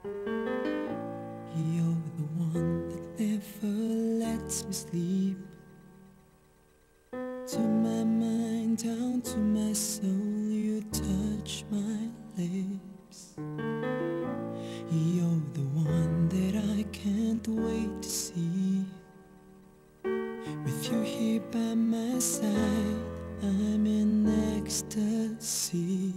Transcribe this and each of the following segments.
You're the one that never lets me sleep. To my mind, down to my soul, you touch my lips. You're the one that I can't wait to see. With you here by my side, I'm in ecstasy.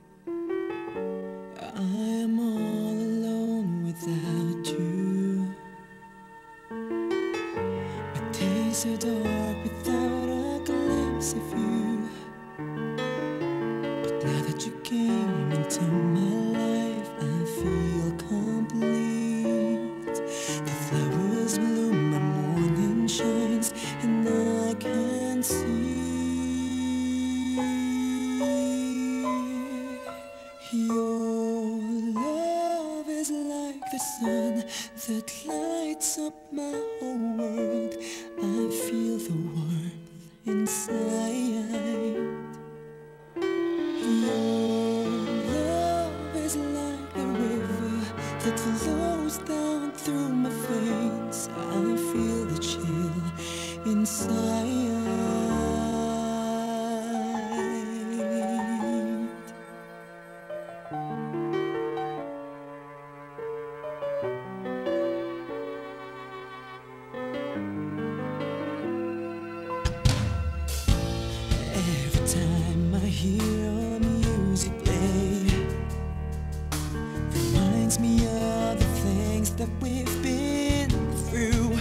I am all alone without you. My days are dark without a glimpse of you. But now that you came into my life, I feel complete. The flowers bloom, my morning shines, and I can see your love is like the sun that lights up my whole world. I feel the warmth inside. Your love is like the river that flows down through my veins. I feel the chill inside. Every time I hear your music play, reminds me of the things that we've been through.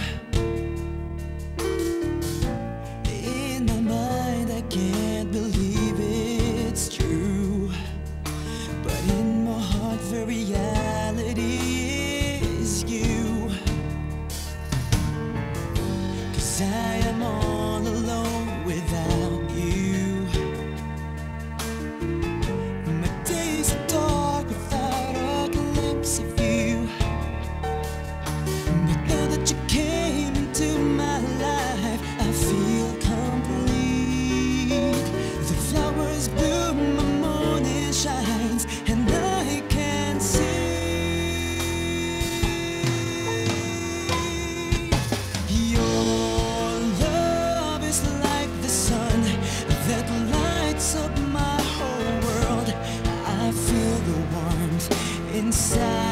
In my mind, I can't believe it's true, but in my heart, the reality is you. 'Cause I am all alone without you. My days are dark without a glimpse of you. But now that you came into my life, I feel complete. The flowers bloom, my morning shines, and I can see your love is like the sun that lights up my whole world. I feel the warmth inside.